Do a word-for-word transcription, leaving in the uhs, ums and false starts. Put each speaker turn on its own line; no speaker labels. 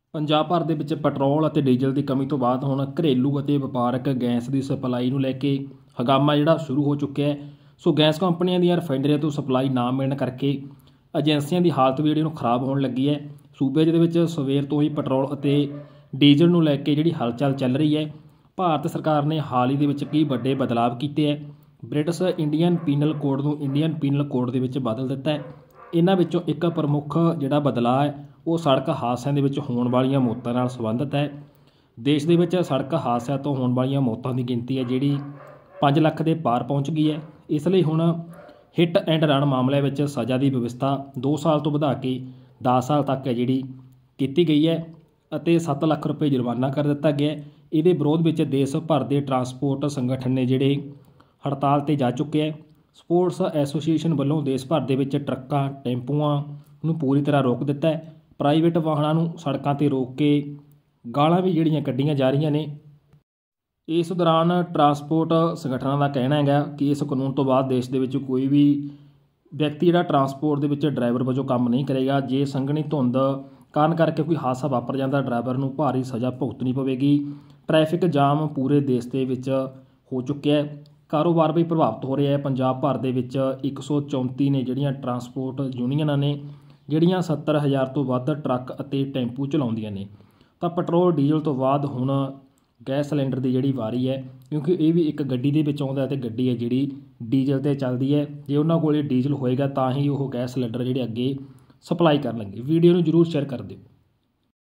ਪੰਜਾਬ ਭਰ ਦੇ ਵਿੱਚ ਪੈਟਰੋਲ ਅਤੇ ਡੀਜ਼ਲ ਦੀ ਕਮੀ ਤੋਂ ਬਾਅਦ ਹੁਣ ਘਰੇਲੂ ਅਤੇ ਵਪਾਰਕ ਗੈਸ ਦੀ ਸਪਲਾਈ ਨੂੰ ਲੈ ਕੇ ਹੰਗਾਮਾ ਜਿਹੜਾ ਸ਼ੁਰੂ ਹੋ ਚੁੱਕਿਆ ਹੈ। ਸੋ ਗੈਸ ਕੰਪਨੀਆਂ ਦੀਆਂ ਰਿਫਾਈਨਰੀਆਂ ਤੋਂ ਸਪਲਾਈ ਨਾ ਮਿਲਣ ਕਰਕੇ ਏਜੰਸੀਆਂ ਦੀ ਹਾਲਤ ਵੀ ਜਿਹੜੀ ਨੂੰ ਖਰਾਬ ਹੋਣ ਲੱਗੀ ਹੈ। ਸੂਬੇ ਦੇ ਵਿੱਚ ਸਵੇਰ ਤੋਂ ਹੀ ਪੈਟਰੋਲ ਅਤੇ ਡੀਜ਼ਲ ਨੂੰ ਲੈ ਕੇ ਜਿਹੜੀ ਹਲਚਲ ਚੱਲ ਰਹੀ ਹੈ। ਭਾਰਤ ਸਰਕਾਰ ਨੇ ਹਾਲ ਹੀ ਦੇ ਵਿੱਚ ਕਈ ਵੱਡੇ ਬਦਲਾਅ ਕੀਤੇ ਹੈ। ਬ੍ਰਿਟਿਸ਼ ਇੰਡੀਅਨ ਪੀਨਲ ਕੋਡ ਨੂੰ ਇੰਡੀਅਨ ਪੀਨਲ ਕੋਡ ਦੇ ਵਿੱਚ ਬਦਲ ਦਿੱਤਾ ਹੈ। ਇਹਨਾਂ ਵਿੱਚੋਂ ਇੱਕ ਪ੍ਰਮੁੱਖ ਜਿਹੜਾ ਬਦਲਾਅ ਹੈ ਉਹ ਸੜਕ ਹਾਦਸਿਆਂ ਦੇ ਵਿੱਚ ਹੋਣ ਵਾਲੀਆਂ ਮੌਤਾਂ ਨਾਲ ਸੰਬੰਧਿਤ ਹੈ। ਦੇਸ਼ ਦੇ ਵਿੱਚ ਸੜਕ ਹਾਦਸਿਆਂ ਤੋਂ ਹੋਣ ਵਾਲੀਆਂ ਮੌਤਾਂ ਦੀ ਗਿਣਤੀ ਹੈ ਜਿਹੜੀ ਪੰਜ ਲੱਖ ਦੇ ਪਾਰ ਪਹੁੰਚ ਗਈ ਹੈ। ਇਸ ਲਈ ਹੁਣ ਹਿੱਟ ਐਂਡ ਰਨ ਮਾਮਲਿਆਂ ਵਿੱਚ ਸਜ਼ਾ ਦੀ ਵਿਵਸਥਾ ਦੋ ਸਾਲ ਤੋਂ ਵਧਾ ਕੇ ਦਸ ਸਾਲ ਤੱਕ ਹੈ ਜਿਹੜੀ ਕੀਤੀ ਗਈ ਹੈ ਅਤੇ ਸੱਤ ਲੱਖ ਰੁਪਏ ਜੁਰਮਾਨਾ ਕਰ ਦਿੱਤਾ ਗਿਆ। ਇਹਦੇ ਵਿਰੋਧ ਵਿੱਚ ਦੇਸ਼ ਭਰ ਦੇ ਟਰਾਂਸਪੋਰਟ ਸੰਗਠਨ ਨੇ ਜਿਹੜੇ ਹੜਤਾਲ 'ਤੇ ਜਾ ਚੁੱਕੇ ਹੈ। ਸਪੋਰਟਸ ਐਸੋਸੀਏਸ਼ਨ ਵੱਲੋਂ ਦੇਸ਼ ਭਰ ਦੇ ਵਿੱਚ ਟਰੱਕਾਂ ਟੈਂਪੂਆਂ ਨੂੰ ਪੂਰੀ ਤਰ੍ਹਾਂ ਰੋਕ ਦਿੱਤਾ ਹੈ। ਪ੍ਰਾਈਵੇਟ ਵਾਹਨਾਂ ਨੂੰ ਸੜਕਾਂ 'ਤੇ ਰੋਕ ਕੇ ਗਾਲਾਂ ਵੀ ਜਿਹੜੀਆਂ ਕੱਢੀਆਂ ਜਾ ਰਹੀਆਂ ਨੇ। ਇਸ ਦੌਰਾਨ ਟਰਾਂਸਪੋਰਟ ਸੰਗਠਨਾਂ ਦਾ ਕਹਿਣਾ ਹੈਗਾ ਕਿ ਇਸ ਕਾਨੂੰਨ ਤੋਂ ਬਾਅਦ ਦੇਸ਼ ਦੇ ਵਿੱਚ ਕੋਈ ਵੀ ਵਿਅਕਤੀ ਜਿਹੜਾ ਟਰਾਂਸਪੋਰਟ ਦੇ ਵਿੱਚ ਡਰਾਈਵਰ ਵਜੋਂ ਕੰਮ ਨਹੀਂ ਕਰੇਗਾ। ਜੇ ਸੰਘਣੀ ਧੁੰਦ ਕਾਰਨ ਕਰਕੇ ਕੋਈ ਹਾਦਸਾ ਵਾਪਰ ਜਾਂਦਾ, ਡਰਾਈਵਰ ਨੂੰ ਭਾਰੀ ਸਜ਼ਾ ਭੁਗਤਣੀ ਪਵੇਗੀ। ਟ੍ਰੈਫਿਕ ਜਾਮ ਪੂਰੇ ਦੇਸ਼ ਦੇ ਵਿੱਚ ਹੋ ਚੁੱਕਿਆ ਹੈ। ਕਾਰੋਬਾਰ ਵੀ ਪ੍ਰਭਾਵਿਤ ਹੋ ਰਿਹਾ ਹੈ। ਪੰਜਾਬ ਭਰ ਦੇ ਵਿੱਚ ਇੱਕ ਸੌ ਚੌਂਤੀ ਨੇ ਜਿਹੜੀਆਂ ਟਰਾਂਸਪੋਰਟ ਯੂਨੀਅਨਾਂ ਨੇ ਜਿਹੜੀਆਂ ਸੱਤਰ ਹਜ਼ਾਰ ਤੋਂ ਵੱਧ ਟਰੱਕ ਅਤੇ ਟੈਂਪੂ ਚਲਾਉਂਦੀਆਂ ਨੇ। ਤਾਂ ਪੈਟਰੋਲ ਡੀਜ਼ਲ ਤੋਂ ਬਾਅਦ ਹੁਣ ਗੈਸ ਸਿਲੰਡਰ ਦੀ ਜਿਹੜੀ ਵਾਰੀ ਹੈ, ਕਿਉਂਕਿ ਇਹ ਵੀ ਇੱਕ ਗੱਡੀ ਦੇ ਵਿੱਚ ਆਉਂਦਾ ਅਤੇ ਗੱਡੀ ਹੈ ਜਿਹੜੀ ਡੀਜ਼ਲ 'ਤੇ ਚੱਲਦੀ ਹੈ। ਜੇ ਉਹਨਾਂ ਕੋਲ ਡੀਜ਼ਲ ਹੋਏਗਾ ਤਾਂ ਹੀ ਉਹ ਗੈਸ ਸਿਲੰਡਰ ਜਿਹੜੇ ਅੱਗੇ ਸਪਲਾਈ ਕਰਨਗੇ। ਵੀਡੀਓ ਨੂੰ ਜ਼ਰੂਰ ਸ਼ੇਅਰ ਕਰ ਦਿਓ।